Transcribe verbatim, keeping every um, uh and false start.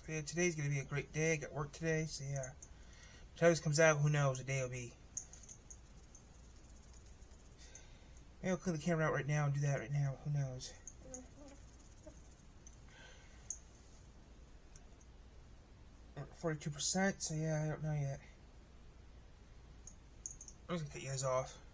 But yeah, today's gonna be a great day. I got work today, so yeah. Until this comes out, who knows what day it'll be. Maybe I'll clean the camera out right now and do that right now. Who knows? forty-two percent, so yeah, I don't know yet. I'm just gonna cut you guys off.